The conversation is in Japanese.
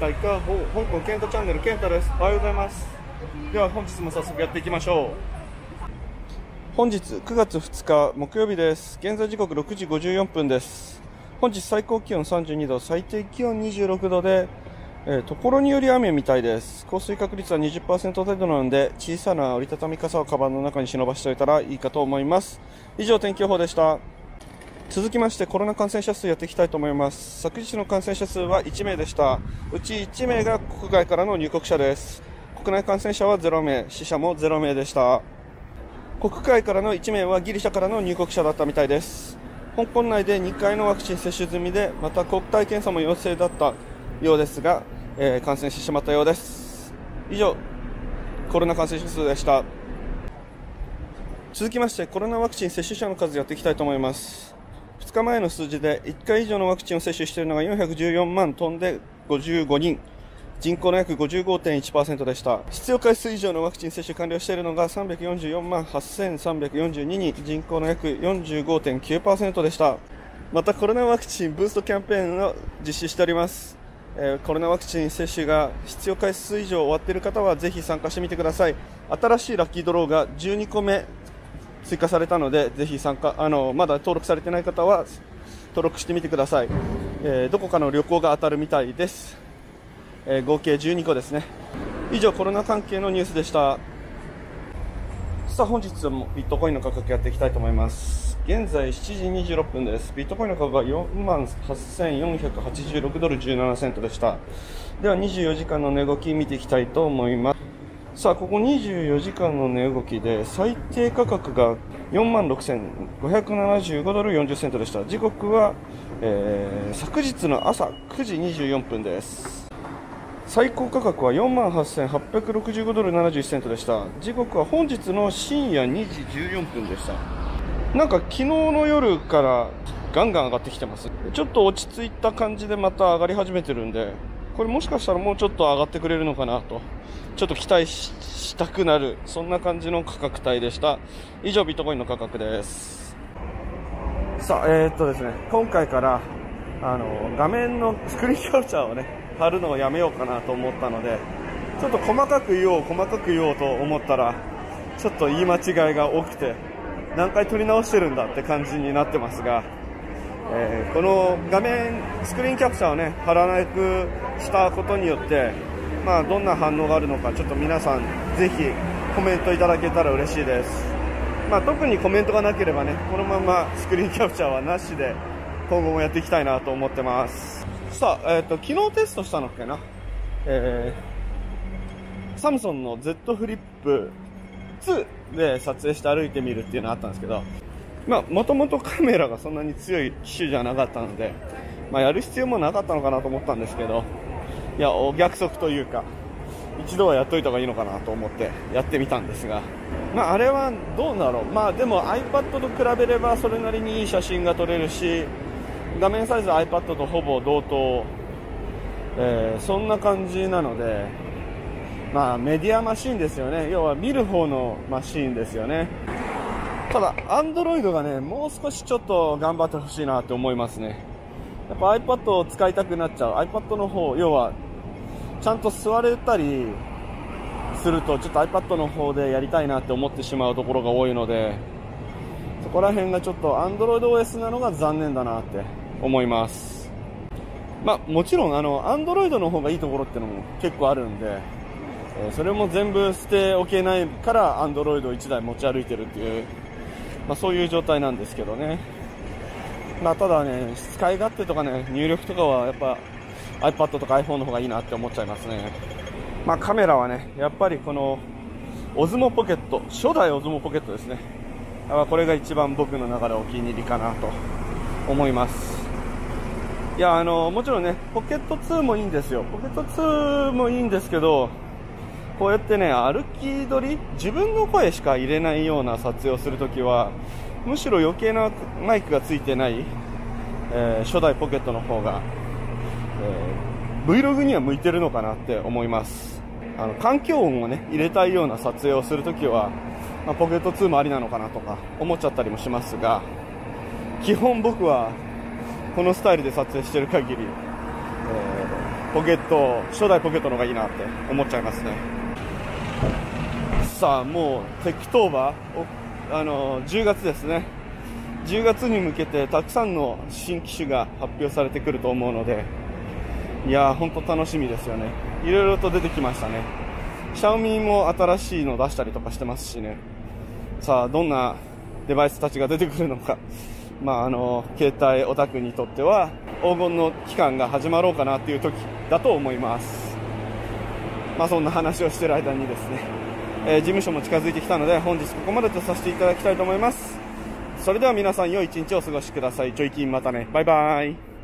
会か香港ケンタチャンネルケンタです。おはようございます。では本日も早速やっていきましょう。本日9月2日木曜日です。現在時刻6時54分です。本日最高気温32度、最低気温26度で、ところにより雨みたいです。降水確率は 20% 程度なので、小さな折りたたみ傘をカバンの中に忍ばしておいたらいいかと思います。以上、天気予報でした。続きましてコロナ感染者数やっていきたいと思います。昨日の感染者数は1名でした。うち1名が国外からの入国者です。国内感染者は0名、死者も0名でした。国外からの1名はギリシャからの入国者だったみたいです。香港内で2回のワクチン接種済みで、また国体検査も陽性だったようですが、感染してしまったようです。以上、コロナ感染者数でした。続きましてコロナワクチン接種者の数やっていきたいと思います。2日前の数字で1回以上のワクチンを接種しているのが414万トンで55人、人口の約 55.1% でした。必要回数以上のワクチン接種完了しているのが344万8342人、人口の約 45.9% でした。またコロナワクチンブーストキャンペーンを実施しております。コロナワクチン接種が必要回数以上終わっている方はぜひ参加してみてください。新しいラッキードローが12個目追加されたので、ぜひ参加、まだ登録されていない方は登録してみてください。どこかの旅行が当たるみたいです。合計12個ですね。以上、コロナ関係のニュースでした。さあ、本日もビットコインの価格やっていきたいと思います。現在7時26分です。ビットコインの価格は48,486ドル17セントでした。では24時間の値動き見ていきたいと思います。さあ、ここ24時間の値動きで最低価格が46,575ドル40セントでした。時刻は、昨日の朝9時24分です。最高価格は48,865ドル71セントでした。時刻は本日の深夜2時14分でした。なんか昨日の夜からガンガン上がってきてます。ちょっと落ち着いた感じでまた上がり始めてるんで、これもしかしたらもうちょっと上がってくれるのかなと、ちょっと期待したくなる、そんな感じの価格帯でした。以上、ビットコインの価格です。さあ、ですね、今回から画面のスクリーンキャプチャーをね、貼るのをやめようかなと思ったので、ちょっと細かく言おうと思ったら、ちょっと言い間違いが多くて、何回撮り直してるんだって感じになってますが、この画面スクリーンキャプチャーをね、貼らなくしたことによって、どんな反応があるのか、ちょっと皆さんぜひコメントいただけたら嬉しいです。特にコメントがなければね、このままスクリーンキャプチャーはなしで今後もやっていきたいなと思ってます。さあ、昨日テストしたのっけな、サムソンの Z フリップ2で撮影して歩いてみるっていうのがあったんですけど、もともとカメラがそんなに強い機種じゃなかったので、やる必要もなかったのかなと思ったんですけど、いや、お約束というか、一度はやっといた方がいいのかなと思ってやってみたんですが、あれはどうだろう。でも iPad と比べればそれなりにいい写真が撮れるし、画面サイズは iPad とほぼ同等、そんな感じなので、メディアマシンですよね。要は見る方のマシンですよね。ただ Android がね、もう少しちょっと頑張ってほしいなって思いますね。やっぱ iPad を使いたくなっちゃう。 iPad の方、要はちゃんと座れたりすると、ちょっと iPad の方でやりたいなって思ってしまうところが多いので、そこら辺がちょっと AndroidOS なのが残念だなって思います。もちろんAndroid の方がいいところってのも結構あるんで、それも全部捨ておけないから Android を1台持ち歩いてるっていう、そういう状態なんですけどね。ただね、使い勝手とかね、入力とかはやっぱ iPad とか iPhone の方がいいなって思っちゃいますね。カメラはね、やっぱりこの Osmo Pocket、初代 Osmo Pocket ですね。これが一番僕の中でお気に入りかなと思います。いや、もちろんね、ポケット2もいいんですよ。ポケット2もいいんですけど、こうやってね、歩き撮り、自分の声しか入れないような撮影をするときは、むしろ余計なマイクがついてない、初代ポケットの方が、Vlog には向いてるのかなって思います。環境音をね、入れたいような撮影をするときは、ポケット2もありなのかなとか思っちゃったりもしますが、基本僕はこのスタイルで撮影している限り、 ポケット、初代ポケットの方がいいなって思っちゃいますね。さあ、もうテックトーバー、10月ですね。10月に向けてたくさんの新機種が発表されてくると思うので、いやー、本当楽しみですよね。いろいろと出てきましたね。シャオミも新しいの出したりとかしてますしね。さあ、どんなデバイスたちが出てくるのか。携帯オタクにとっては黄金の期間が始まろうかなっていう時だと思います。そんな話をしている間にですね、事務所も近づいてきたので、本日ここまでとさせていただきたいと思います。それでは皆さん良い一日をお過ごしください。ちょいキンまたね。バイバイ。